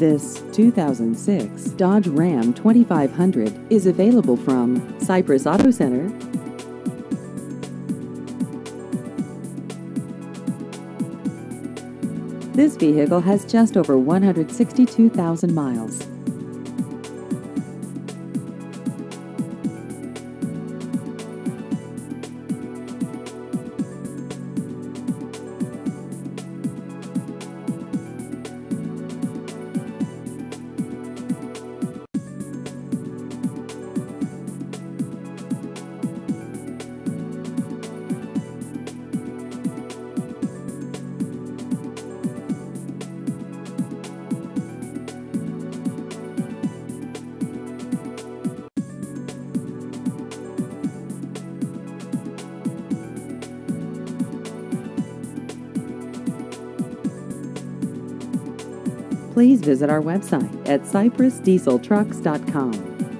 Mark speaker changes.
Speaker 1: This 2006 Dodge Ram 2500 is available from Cypress Auto Center. This vehicle has just over 162,000 miles. Please visit our website at cypressdieseltrucks.com.